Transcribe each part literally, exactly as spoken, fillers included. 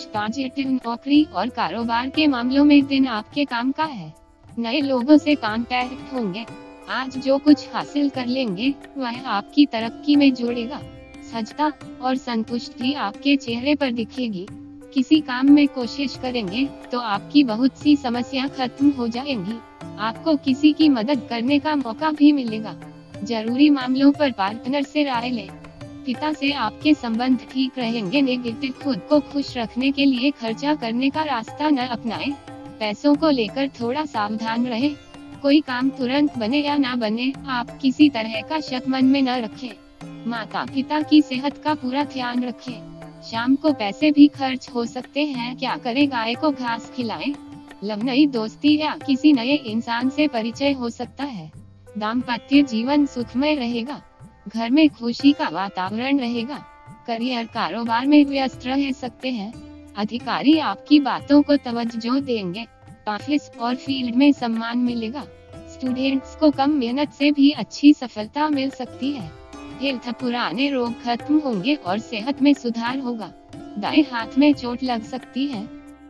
रिश्ता, जटिल नौकरी और कारोबार के मामलों में दिन आपके काम का है। नए लोगों से कांटेक्ट होंगे। आज जो कुछ हासिल कर लेंगे वह आपकी तरक्की में जोड़ेगा। सजता और संतुष्टि आपके चेहरे पर दिखेगी। किसी काम में कोशिश करेंगे तो आपकी बहुत सी समस्या खत्म हो जाएंगी। आपको किसी की मदद करने का मौका भी मिलेगा। जरूरी मामलों पर पार्टनर से राय लें। पिता से आपके संबंध ठीक रहेंगे। नेगेटिव, खुद को खुश रखने के लिए खर्चा करने का रास्ता न अपनाएं। पैसों को लेकर थोड़ा सावधान रहें। कोई काम तुरंत बने या ना बने, आप किसी तरह का शक मन में न रखें। माता पिता की सेहत का पूरा ध्यान रखें। शाम को पैसे भी खर्च हो सकते हैं, क्या करें? गाय को घास खिलाएं। लव, नई दोस्ती या किसी नए इंसान से परिचय हो सकता है। दाम्पत्य जीवन सुखमय रहेगा। घर में खुशी का वातावरण रहेगा। करियर, कारोबार में व्यस्त रह सकते हैं। अधिकारी आपकी बातों को तवज्जो देंगे। ऑफिस और फील्ड में सम्मान मिलेगा। स्टूडेंट्स को कम मेहनत से भी अच्छी सफलता मिल सकती है। हेल्थ, पुराने रोग खत्म होंगे और सेहत में सुधार होगा। दाएं हाथ में चोट लग सकती है।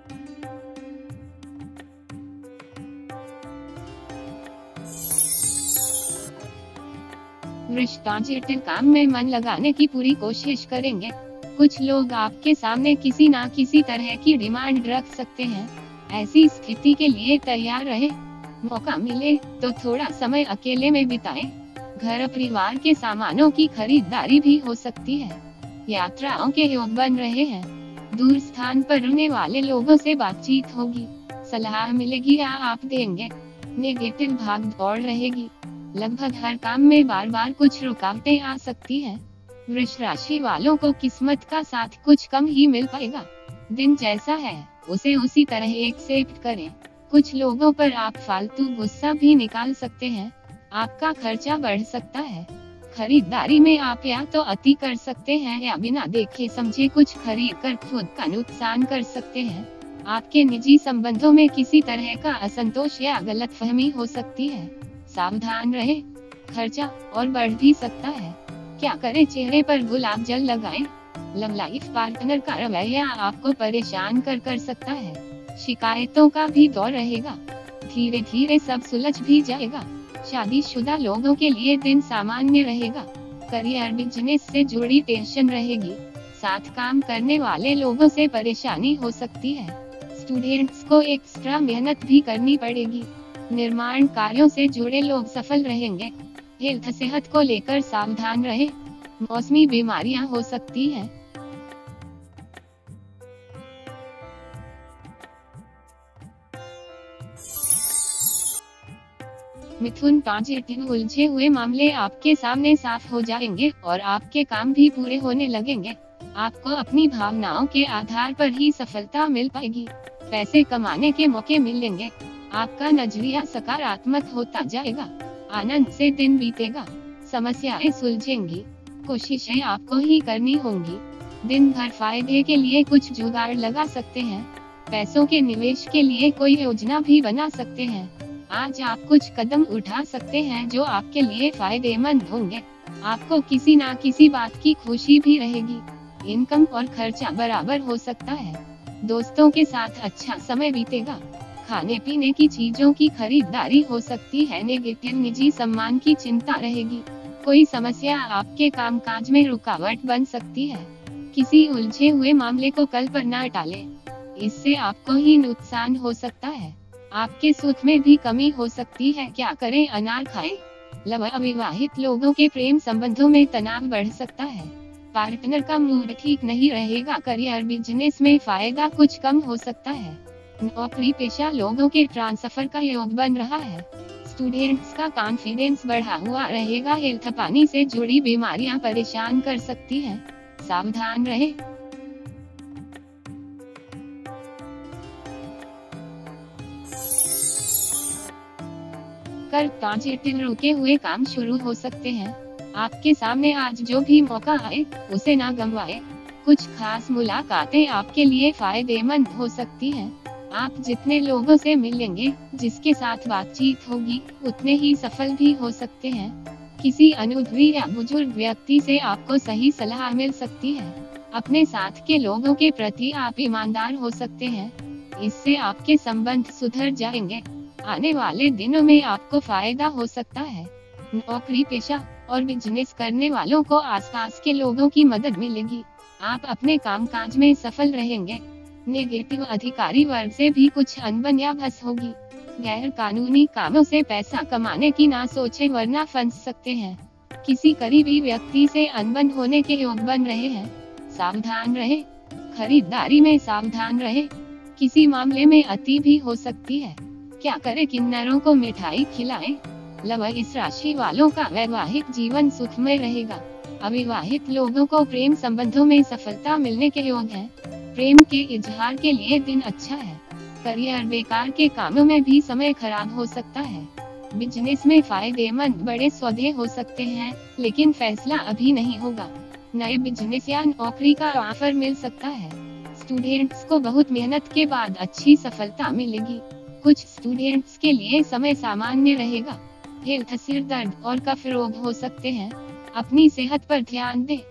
रिश्ता, जटिल काम में मन लगाने की पूरी कोशिश करेंगे। कुछ लोग आपके सामने किसी ना किसी तरह की डिमांड रख सकते हैं। ऐसी स्थिति के लिए तैयार रहें। मौका मिले तो थोड़ा समय अकेले में बिताएं। घर, परिवार के सामानों की खरीदारी भी हो सकती है। यात्राओं के योग बन रहे हैं। दूर स्थान पर रहने वाले लोगों से बातचीत होगी। सलाह मिलेगी या आप देंगे। नेगेटिव, भाग दौड़ रहेगी। लगभग हर काम में बार बार कुछ रुकावटें आ सकती हैं। वृष राशि वालों को किस्मत का साथ कुछ कम ही मिल पाएगा। दिन जैसा है उसे उसी तरह एक्सेप्ट करें। कुछ लोगों पर आप फालतू गुस्सा भी निकाल सकते हैं। आपका खर्चा बढ़ सकता है। खरीदारी में आप या तो अति कर सकते हैं या बिना देखे समझे कुछ खरीद कर खुद का नुकसान कर सकते हैं। आपके निजी संबंधों में किसी तरह का असंतोष या गलतफहमी हो सकती है। सावधान रहें। खर्चा और बढ़ भी सकता है। क्या करें? चेहरे पर गुलाब जल लगाएं। लव लाइफ, पार्टनर का रवैया आपको परेशान कर कर सकता है। शिकायतों का भी दौर रहेगा। धीरे धीरे सब सुलझ भी जाएगा। शादीशुदा लोगों के लिए दिन सामान्य रहेगा। करियर, बिजनेस से जुड़ी टेंशन रहेगी। साथ काम करने वाले लोगों से परेशानी हो सकती है। स्टूडेंट्स को एक्स्ट्रा मेहनत भी करनी पड़ेगी। निर्माण कार्यों से जुड़े लोग सफल रहेंगे। हेल्थ, सेहत को लेकर सावधान रहें। मौसमी बीमारियां हो सकती हैं। मिथुन, पॉजिटिव, उलझे हुए मामले आपके सामने साफ हो जाएंगे और आपके काम भी पूरे होने लगेंगे। आपको अपनी भावनाओं के आधार पर ही सफलता मिल पाएगी। पैसे कमाने के मौके मिलेंगे। आपका नजरिया सकारात्मक होता जाएगा। आनंद से दिन बीतेगा। समस्याएं सुलझेंगी। कोशिशें आपको ही करनी होंगी। दिन भर फायदे के लिए कुछ जुगाड़ लगा सकते हैं। पैसों के निवेश के लिए कोई योजना भी बना सकते हैं। आज आप कुछ कदम उठा सकते हैं जो आपके लिए फायदेमंद होंगे। आपको किसी ना किसी बात की खुशी भी रहेगी। इनकम और खर्चा बराबर हो सकता है। दोस्तों के साथ अच्छा समय बीतेगा। खाने पीने की चीजों की खरीदारी हो सकती है। नेगेटिव, निजी सम्मान की चिंता रहेगी। कोई समस्या आपके कामकाज में रुकावट बन सकती है। किसी उलझे हुए मामले को कल पर न टालें। इससे आपको ही नुकसान हो सकता है। आपके सुख में भी कमी हो सकती है। क्या करें? अनार खाएं। लव, अविवाहित लोगों के प्रेम संबंधों में तनाव बढ़ सकता है। पार्टनर का मूड ठीक नहीं रहेगा। करियर, बिजनेस में फायदा कुछ कम हो सकता है। नौकरी पेशा लोगों के ट्रांसफर का योग बन रहा है। स्टूडेंट्स का कॉन्फिडेंस बढ़ा हुआ रहेगा। हेल्थ, पानी से जुड़ी बीमारियां परेशान कर सकती हैं। सावधान रहें। कर, पॉजिटिव, रुके हुए काम शुरू हो सकते हैं। आपके सामने आज जो भी मौका आए उसे ना गंवाएं। कुछ खास मुलाकातें आपके लिए फायदेमंद हो सकती हैं। आप जितने लोगों से मिलेंगे, जिसके साथ बातचीत होगी, उतने ही सफल भी हो सकते हैं। किसी अनुभवी या बुजुर्ग व्यक्ति से आपको सही सलाह मिल सकती है। अपने साथ के लोगों के प्रति आप ईमानदार हो सकते हैं, इससे आपके संबंध सुधर जाएंगे। आने वाले दिनों में आपको फायदा हो सकता है। नौकरी पेशा और बिजनेस करने वालों को आसपास के लोगों की मदद मिलेगी। आप अपने कामकाज में सफल रहेंगे। नेगेटिव अधिकारी वर्ग से भी कुछ अनबन या भस होगी। गैर कानूनी कामों से पैसा कमाने की ना सोचें, वरना फंस सकते हैं। किसी करीबी व्यक्ति से अनबन होने के योग बन रहे हैं, सावधान रहे। खरीदारी में सावधान रहे, किसी मामले में अति भी हो सकती है। क्या करें, किन्नरों को मिठाई खिलाएं। लव, इस राशि वालों का वैवाहिक जीवन सुखमय रहेगा। अविवाहित लोगों को प्रेम संबंधों में सफलता मिलने के योग हैं। प्रेम के इजहार के लिए दिन अच्छा है। करियर, बेकार के कामों में भी समय खराब हो सकता है। बिजनेस में फायदेमंद बड़े सौदे हो सकते हैं, लेकिन फैसला अभी नहीं होगा। नए बिजनेस या नौकरी का ऑफर मिल सकता है। स्टूडेंट्स को बहुत मेहनत के बाद अच्छी सफलता मिलेगी। कुछ स्टूडेंट्स के लिए समय सामान्य रहेगा। हेल्थ, सिर दर्द और कफ रोग हो सकते हैं, अपनी सेहत पर ध्यान दें।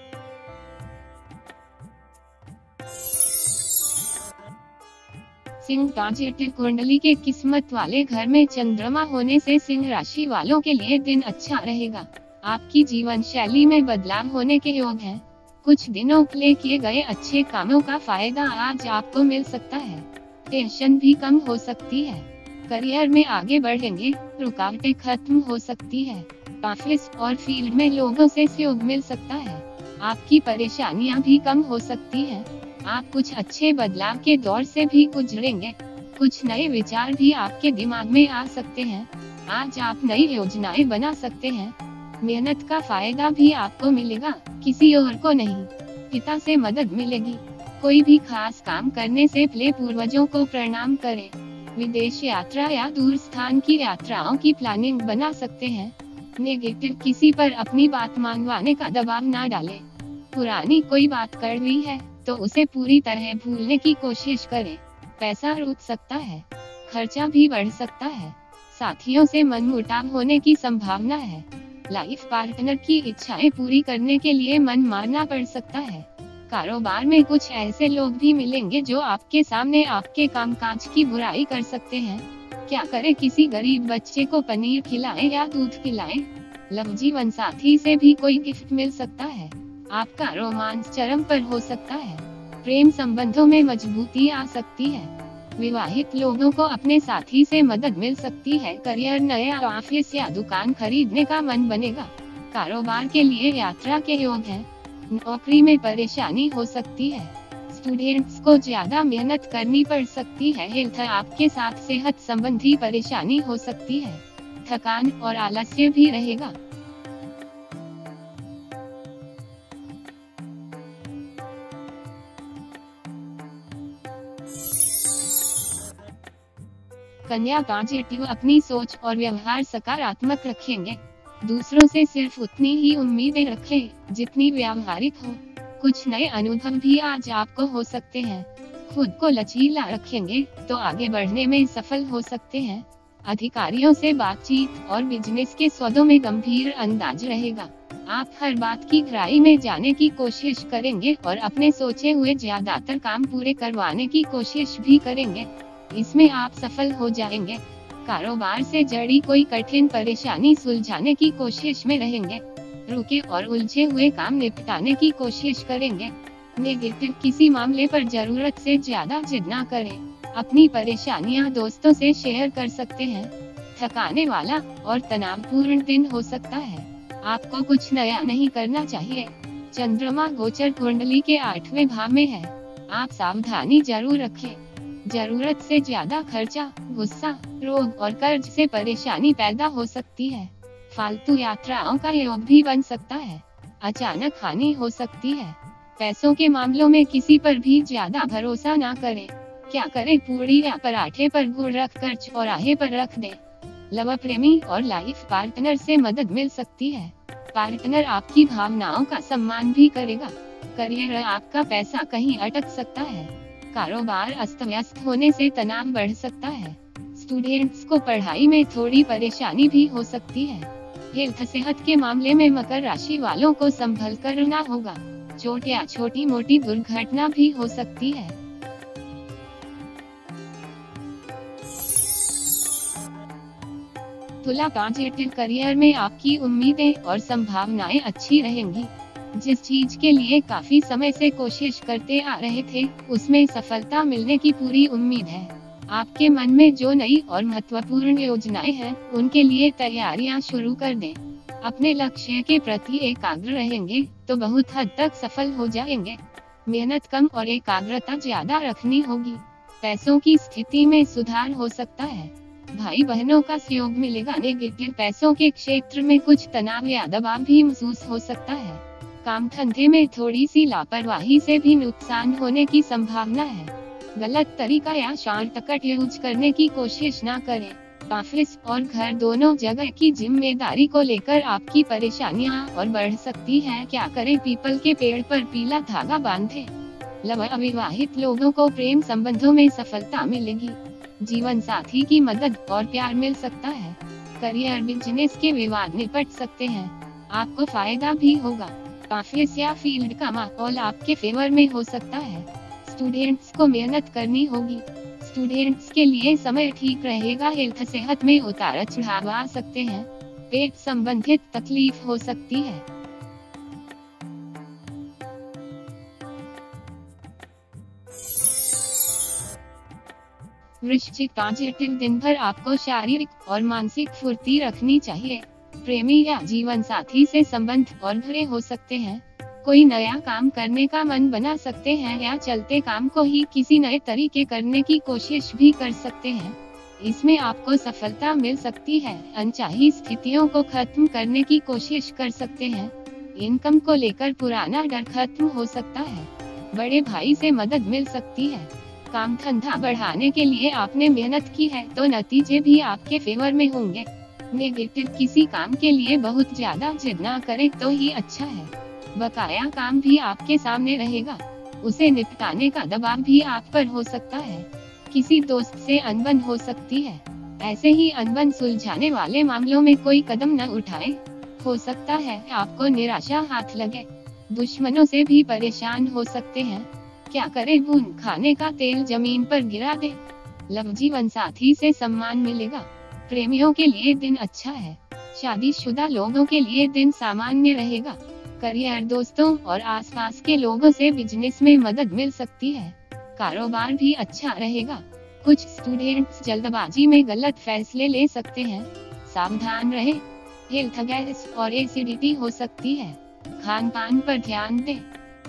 सिंह, ट्रांजिट कुंडली के किस्मत वाले घर में चंद्रमा होने से सिंह राशि वालों के लिए दिन अच्छा रहेगा। आपकी जीवन शैली में बदलाव होने के योग हैं। कुछ दिनों के किए गए अच्छे कामों का फायदा आज आपको मिल सकता है। टेंशन भी कम हो सकती है। करियर में आगे बढ़ेंगे, रुकावटें खत्म हो सकती है। ऑफिस और फील्ड में लोगों से सहयोग मिल सकता है। आपकी परेशानियां भी कम हो सकती हैं। आप कुछ अच्छे बदलाव के दौर से भी गुजरेंगे। कुछ नए विचार भी आपके दिमाग में आ सकते हैं। आज आप नई योजनाएं बना सकते हैं। मेहनत का फायदा भी आपको मिलेगा, किसी और को नहीं। पिता से मदद मिलेगी। कोई भी खास काम करने से पहले पूर्वजों को प्रणाम करें। विदेश यात्रा या दूर स्थान की यात्राओं की प्लानिंग बना सकते हैं। नेगेटिव, किसी पर अपनी बात मानवाने का दबाव ना डालें। पुरानी कोई बात कड़वी है तो उसे पूरी तरह भूलने की कोशिश करें। पैसा रुक सकता है, खर्चा भी बढ़ सकता है। साथियों से मनमुटाव होने की संभावना है। लाइफ पार्टनर की इच्छाएं पूरी करने के लिए मन मारना पड़ सकता है। कारोबार में कुछ ऐसे लोग भी मिलेंगे जो आपके सामने आपके कामकाज की बुराई कर सकते हैं। क्या करें, किसी गरीब बच्चे को पनीर खिलाएं या दूध पिलाएं। लव, जीवन साथी से भी कोई गिफ्ट मिल सकता है। आपका रोमांस चरम पर हो सकता है। प्रेम संबंधों में मजबूती आ सकती है। विवाहित लोगों को अपने साथी से मदद मिल सकती है। करियर, नया ऑफिस या दुकान खरीदने का मन बनेगा। कारोबार के लिए यात्रा के योग हैं। नौकरी में परेशानी हो सकती है। स्टूडेंट्स को ज्यादा मेहनत करनी पड़ सकती है। हेल्थ, आपके साथ सेहत संबंधी परेशानी हो सकती है। थकान और आलस्य भी रहेगा। कन्या, पॉजिटिव, अपनी सोच और व्यवहार सकारात्मक रखेंगे। दूसरों से सिर्फ उतनी ही उम्मीदें रखें जितनी व्यावहारिक हो। कुछ नए अनुभव भी आज आपको हो सकते हैं। खुद को लचीला रखेंगे तो आगे बढ़ने में सफल हो सकते हैं। अधिकारियों से बातचीत और बिजनेस के सौदों में गंभीर अंदाज रहेगा। आप हर बात की गहराई में जाने की कोशिश करेंगे और अपने सोचे हुए ज्यादातर काम पूरे करवाने की कोशिश भी करेंगे। इसमें आप सफल हो जाएंगे। कारोबार से जड़ी कोई कठिन परेशानी सुलझाने की कोशिश में रहेंगे। रुके और उलझे हुए काम निपटाने की कोशिश करेंगे। नेगेटिव, किसी मामले पर जरूरत से ज्यादा जिद ना करें। अपनी परेशानियां दोस्तों से शेयर कर सकते हैं। थकाने वाला और तनावपूर्ण दिन हो सकता है। आपको कुछ नया नहीं करना चाहिए। चंद्रमा गोचर कुंडली के आठवें भाव में है। आप सावधानी जरूर रखें। जरूरत से ज्यादा खर्चा, गुस्सा, रोग और कर्ज से परेशानी पैदा हो सकती है। फालतू यात्राओं का योग भी बन सकता है। अचानक हानि हो सकती है। पैसों के मामलों में किसी पर भी ज्यादा भरोसा ना करें। क्या करें, पूरी या पराठे पर गुड़ रख कर चौराहे पर रख दें। लव, प्रेमी और लाइफ पार्टनर से मदद मिल सकती है। पार्टनर आपकी भावनाओं का सम्मान भी करेगा। करियर, आपका पैसा कहीं अटक सकता है। कारोबार अस्त व्यस्त होने से तनाव बढ़ सकता है। स्टूडेंट्स को पढ़ाई में थोड़ी परेशानी भी हो सकती है। हेल्थ, सेहत के मामले में मकर राशि वालों को संभल कर रहना होगा। चोट या छोटी मोटी दुर्घटना भी हो सकती है। तुला पॉजिटिव करियर में आपकी उम्मीदें और संभावनाएं अच्छी रहेंगी। जिस चीज के लिए काफी समय से कोशिश करते आ रहे थे, उसमें सफलता मिलने की पूरी उम्मीद है। आपके मन में जो नई और महत्वपूर्ण योजनाएं हैं, उनके लिए तैयारियां शुरू कर दें। अपने लक्ष्य के प्रति एकाग्र रहेंगे तो बहुत हद तक सफल हो जाएंगे। मेहनत कम और एकाग्रता ज्यादा रखनी होगी। पैसों की स्थिति में सुधार हो सकता है। भाई बहनों का सहयोग मिलेगा। नेगेटिव पैसों के क्षेत्र में कुछ तनाव या दबाव भी महसूस हो सकता है। काम धंधे में थोड़ी सी लापरवाही से भी नुकसान होने की संभावना है। गलत तरीका या शॉर्टकट यूज करने की कोशिश न करें। ऑफिस और घर दोनों जगह की जिम्मेदारी को लेकर आपकी परेशानियां और बढ़ सकती हैं। क्या करें? पीपल के पेड़ पर पीला धागा बांधे। अविवाहित लोगों को प्रेम संबंधों में सफलता मिलेगी। जीवन साथी की मदद और प्यार मिल सकता है। करियर बिजनेस के विवाद निपट सकते हैं। आपको फायदा भी होगा। ऑफिस या फील्ड का माहौल आपके फेवर में हो सकता है। स्टूडेंट्स को मेहनत करनी होगी। स्टूडेंट्स के लिए समय ठीक रहेगा। हेल्थ सेहत में उतार चढ़ाव आ सकते हैं। पेट संबंधित तकलीफ हो सकती है। वृश्चिक पॉजिटिव दिन भर आपको शारीरिक और मानसिक फुर्ती रखनी चाहिए। प्रेमी या जीवन साथी से संबंध और भरे हो सकते हैं। कोई नया काम करने का मन बना सकते हैं या चलते काम को ही किसी नए तरीके करने की कोशिश भी कर सकते हैं। इसमें आपको सफलता मिल सकती है। अनचाही स्थितियों को खत्म करने की कोशिश कर सकते हैं। इनकम को लेकर पुराना डर खत्म हो सकता है। बड़े भाई से मदद मिल सकती है। काम धंधा बढ़ाने के लिए आपने मेहनत की है तो नतीजे भी आपके फेवर में होंगे। नेगेटिव किसी काम के लिए बहुत ज्यादा जिद ना करें तो ही अच्छा है। बकाया काम भी आपके सामने रहेगा। उसे निपटाने का दबाव भी आप पर हो सकता है। किसी दोस्त से अनबन हो सकती है। ऐसे ही अनबन सुलझाने वाले मामलों में कोई कदम न उठाएं। हो सकता है आपको निराशा हाथ लगे। दुश्मनों से भी परेशान हो सकते हैं। क्या करें? बूंद खाने का तेल जमीन पर गिरा दे। लव जीवन साथी से सम्मान मिलेगा। प्रेमियों के लिए दिन अच्छा है। शादीशुदा लोगों के लिए दिन सामान्य रहेगा। करियर दोस्तों और आसपास के लोगों से बिजनेस में मदद मिल सकती है। कारोबार भी अच्छा रहेगा। कुछ स्टूडेंट्स जल्दबाजी में गलत फैसले ले सकते हैं। सावधान रहे। हेल्थ गैस और एसिडिटी हो सकती है। खान पान पर ध्यान दें।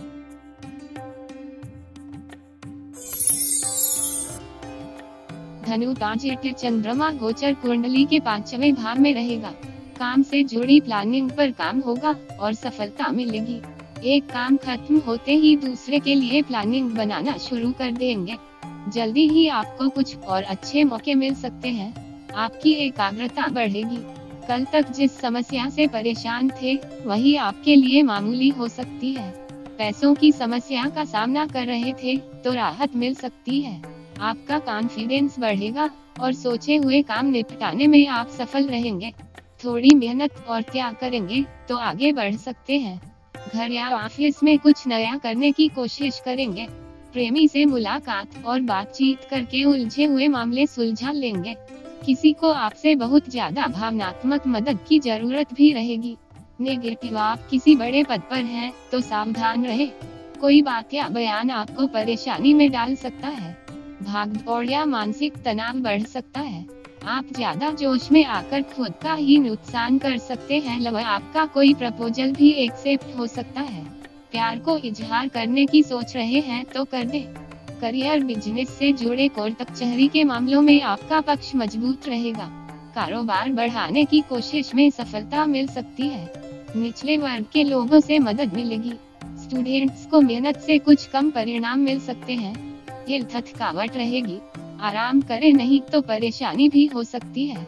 धनु पॉजिटिव चंद्रमा गोचर कुंडली के पांचवें भाव में रहेगा। काम से जुड़ी प्लानिंग पर काम होगा और सफलता मिलेगी। एक काम खत्म होते ही दूसरे के लिए प्लानिंग बनाना शुरू कर देंगे। जल्दी ही आपको कुछ और अच्छे मौके मिल सकते हैं। आपकी एकाग्रता बढ़ेगी। कल तक जिस समस्या से परेशान थे, वही आपके लिए मामूली हो सकती है। पैसों की समस्या का सामना कर रहे थे तो राहत मिल सकती है। आपका कॉन्फिडेंस बढ़ेगा और सोचे हुए काम निपटाने में आप सफल रहेंगे। थोड़ी मेहनत और त्याग करेंगे तो आगे बढ़ सकते हैं। घर या ऑफिस में कुछ नया करने की कोशिश करेंगे। प्रेमी से मुलाकात और बातचीत करके उलझे हुए मामले सुलझा लेंगे। किसी को आपसे बहुत ज्यादा भावनात्मक मदद की जरूरत भी रहेगी। नेगेटिव आप किसी बड़े पद पर हैं तो सावधान रहे। कोई बात या बयान आपको परेशानी में डाल सकता है। भाग दौड़ या मानसिक तनाव बढ़ सकता है। आप ज्यादा जोश में आकर खुद का ही नुकसान कर सकते हैं। लव आपका कोई प्रपोजल भी एक्सेप्ट हो सकता है। प्यार को इजहार करने की सोच रहे हैं तो कर दे। करियर बिजनेस से जुड़े कोर्ट कचहरी के मामलों में आपका पक्ष मजबूत रहेगा। कारोबार बढ़ाने की कोशिश में सफलता मिल सकती है। निचले वर्ग के लोगों से मदद मिलेगी। स्टूडेंट्स को मेहनत से कुछ कम परिणाम मिल सकते हैं। हेल्थ थकावट रहेगी। आराम करें नहीं तो परेशानी भी हो सकती है।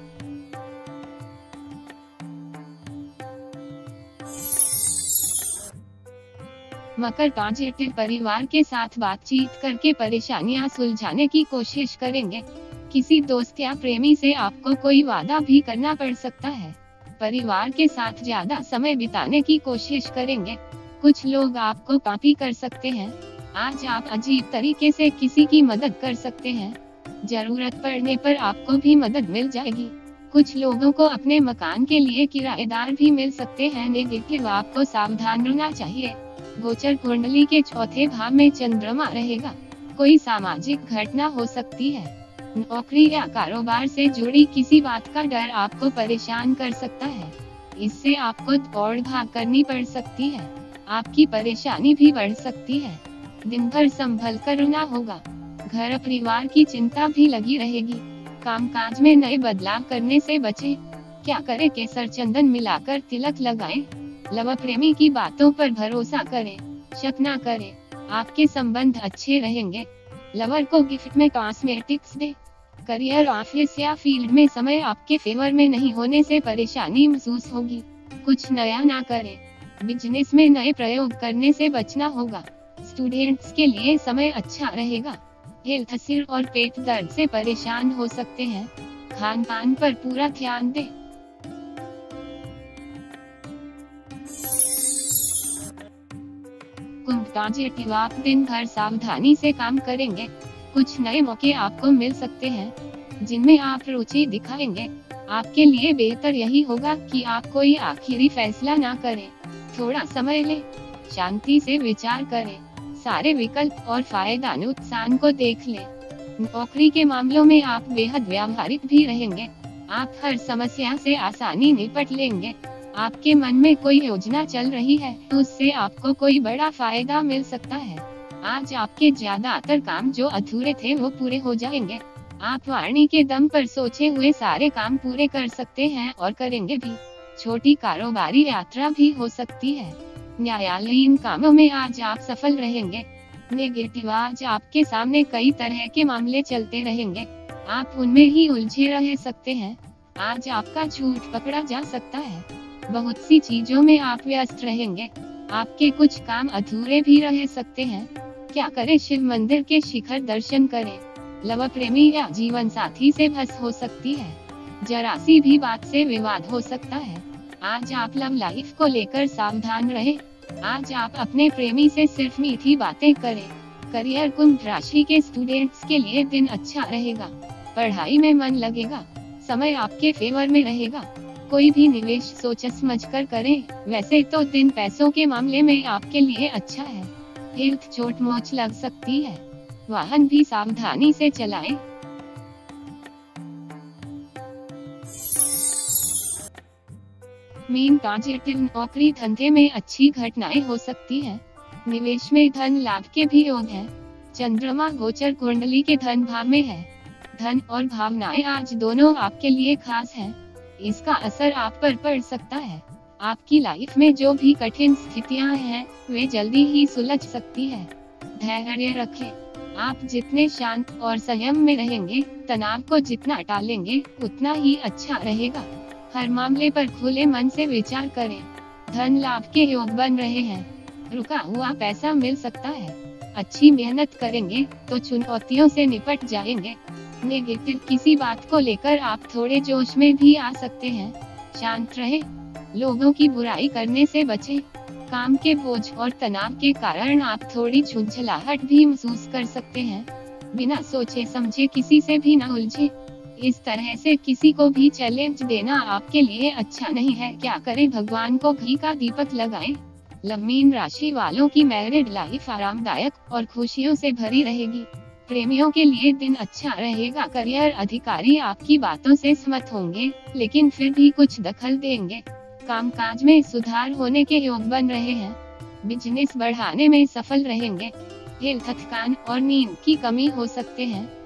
मकर पॉजिटिव परिवार के साथ बातचीत करके परेशानियां सुलझाने की कोशिश करेंगे। किसी दोस्त या प्रेमी से आपको कोई वादा भी करना पड़ सकता है। परिवार के साथ ज्यादा समय बिताने की कोशिश करेंगे। कुछ लोग आपको कॉपी कर सकते हैं। आज आप अजीब तरीके से किसी की मदद कर सकते हैं। जरूरत पड़ने पर आपको भी मदद मिल जाएगी। कुछ लोगों को अपने मकान के लिए किराएदार भी मिल सकते हैं। नेगेटिव, आपको सावधान रहना चाहिए। गोचर कुंडली के चौथे भाव में चंद्रमा रहेगा। कोई सामाजिक घटना हो सकती है। नौकरी या कारोबार से जुड़ी किसी बात का डर आपको परेशान कर सकता है। इससे आपको दौड़ भाग करनी पड़ सकती है। आपकी परेशानी भी बढ़ सकती है। दिन भर संभल कर रहना होगा। घर परिवार की चिंता भी लगी रहेगी। कामकाज में नए बदलाव करने से बचें। क्या करें? केसर चंदन मिलाकर तिलक लगाएं। लव प्रेमी की बातों पर भरोसा करें, शक न करें। आपके संबंध अच्छे रहेंगे। लवर को गिफ्ट में कॉस्मेटिक्स दें। करियर, ऑफिस या फील्ड में समय आपके फेवर में नहीं होने से परेशानी महसूस होगी। कुछ नया ना करें। बिजनेस में नए प्रयोग करने से बचना होगा। स्टूडेंट्स के लिए समय अच्छा रहेगा। हेल्थ, सिर और पेट दर्द से परेशान हो सकते हैं। खान पान पर पूरा ध्यान दें। कुंभ, पॉजिटिव, आप दिन भर सावधानी से काम करेंगे। कुछ नए मौके आपको मिल सकते हैं जिनमें आप रुचि दिखाएंगे। आपके लिए बेहतर यही होगा कि आप कोई आखिरी फैसला ना करें। थोड़ा समय लें, शांति से विचार करें। सारे विकल्प और फायदा नुकसान को देख लें। नौकरी के मामलों में आप बेहद व्यावहारिक भी रहेंगे। आप हर समस्या से आसानी निपट लेंगे। आपके मन में कोई योजना चल रही है तो उससे आपको कोई बड़ा फायदा मिल सकता है। आज आपके ज्यादातर काम जो अधूरे थे वो पूरे हो जाएंगे। आप वाणी के दम पर सोचे हुए सारे काम पूरे कर सकते हैं और करेंगे भी। छोटी कारोबारी यात्रा भी हो सकती है। न्यायालयीन कामों में आज आप सफल रहेंगे। नेगेटिव, आज आपके सामने कई तरह के मामले चलते रहेंगे। आप उनमें ही उलझे रह सकते हैं। आज आपका झूठ पकड़ा जा सकता है। बहुत सी चीजों में आप व्यस्त रहेंगे। आपके कुछ काम अधूरे भी रह सकते हैं। क्या करें? शिव मंदिर के शिखर दर्शन करें। लव प्रेमी या जीवन साथी से बहस हो सकती है। जरा सी भी बात से विवाद हो सकता है। आज आप लव लाइफ को लेकर सावधान रहें। आज आप अपने प्रेमी से सिर्फ मीठी बातें करें। करियर, कुंभ राशि के स्टूडेंट्स के लिए दिन अच्छा रहेगा। पढ़ाई में मन लगेगा। समय आपके फेवर में रहेगा। कोई भी निवेश सोच समझ कर करें। वैसे तो दिन पैसों के मामले में आपके लिए अच्छा है। हेल्थ, चोट मोच लग सकती है। वाहन भी सावधानी से चलाएं। मीन, पॉजिटिव, नौकरी धंधे में अच्छी घटनाएं हो सकती हैं। निवेश में धन लाभ के भी योग हैं। चंद्रमा गोचर कुंडली के धन भाव में है। धन और भावनाएं आज दोनों आपके लिए खास हैं। इसका असर आप पर पड़ सकता है। आपकी लाइफ में जो भी कठिन स्थितियां हैं वे जल्दी ही सुलझ सकती है। धैर्य रखें। आप जितने शांत और संयम में रहेंगे, तनाव को जितना टालेंगे उतना ही अच्छा रहेगा। हर मामले पर खुले मन से विचार करें। धन लाभ के योग बन रहे हैं। रुका हुआ पैसा मिल सकता है। अच्छी मेहनत करेंगे तो चुनौतियों से निपट जाएंगे। नेगेटिव, किसी बात को लेकर आप थोड़े जोश में भी आ सकते हैं। शांत रहें। लोगों की बुराई करने से बचें। काम के बोझ और तनाव के कारण आप थोड़ी झुंझलाहट भी महसूस कर सकते हैं। बिना सोचे समझे किसी से भी न उलझे। इस तरह से किसी को भी चैलेंज देना आपके लिए अच्छा नहीं है। क्या करें? भगवान को घी का दीपक लगाएं। मीन राशि वालों की मैरिड लाइफ आरामदायक और खुशियों से भरी रहेगी। प्रेमियों के लिए दिन अच्छा रहेगा। करियर, अधिकारी आपकी बातों से सहमत होंगे लेकिन फिर भी कुछ दखल देंगे। कामकाज में सुधार होने के योग बन रहे हैं। बिजनेस बढ़ाने में सफल रहेंगे। हेल्थ, थकान और नींद की कमी हो सकते हैं।